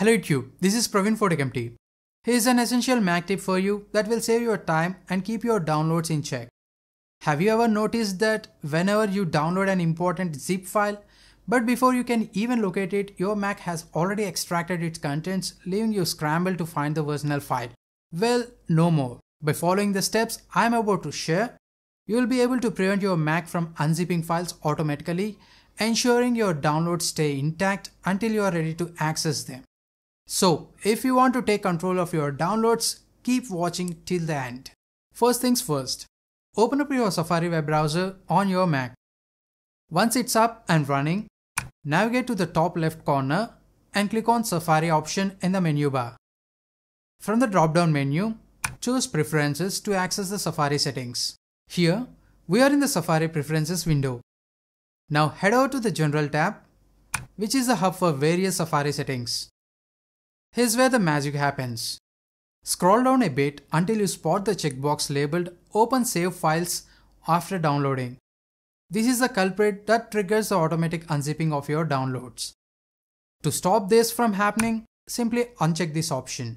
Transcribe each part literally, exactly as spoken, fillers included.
Hello YouTube, this is Praveen for TechEmpty. Here's an essential Mac tip for you that will save your time and keep your downloads in check. Have you ever noticed that whenever you download an important zip file, but before you can even locate it, your Mac has already extracted its contents, leaving you scrambled to find the original file? Well, no more. By following the steps I am about to share, you will be able to prevent your Mac from unzipping files automatically, ensuring your downloads stay intact until you are ready to access them. So, if you want to take control of your downloads, keep watching till the end. First things first, open up your Safari web browser on your Mac. Once it's up and running, navigate to the top left corner and click on Safari option in the menu bar. From the drop-down menu, choose Preferences to access the Safari settings. Here, we are in the Safari Preferences window. Now head over to the General tab, which is the hub for various Safari settings. Here's where the magic happens. Scroll down a bit until you spot the checkbox labeled Open Save Files after downloading. This is the culprit that triggers the automatic unzipping of your downloads. To stop this from happening, simply uncheck this option.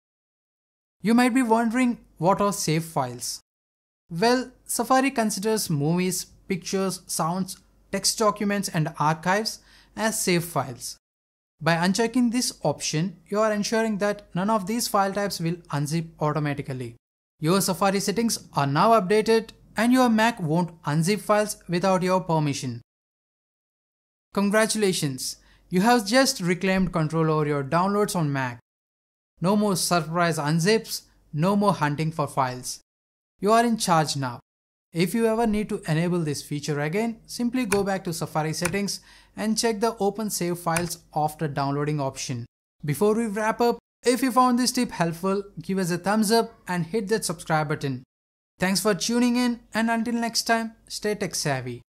You might be wondering, what are save files? Well, Safari considers movies, pictures, sounds, text documents and archives as save files. By unchecking this option, you are ensuring that none of these file types will unzip automatically. Your Safari settings are now updated and your Mac won't unzip files without your permission. Congratulations! You have just reclaimed control over your downloads on Mac. No more surprise unzips, no more hunting for files. You are in charge now. If you ever need to enable this feature again, simply go back to Safari settings and check the Open Save Files after downloading option. Before we wrap up, if you found this tip helpful, give us a thumbs up and hit that subscribe button. Thanks for tuning in, and until next time, stay tech savvy.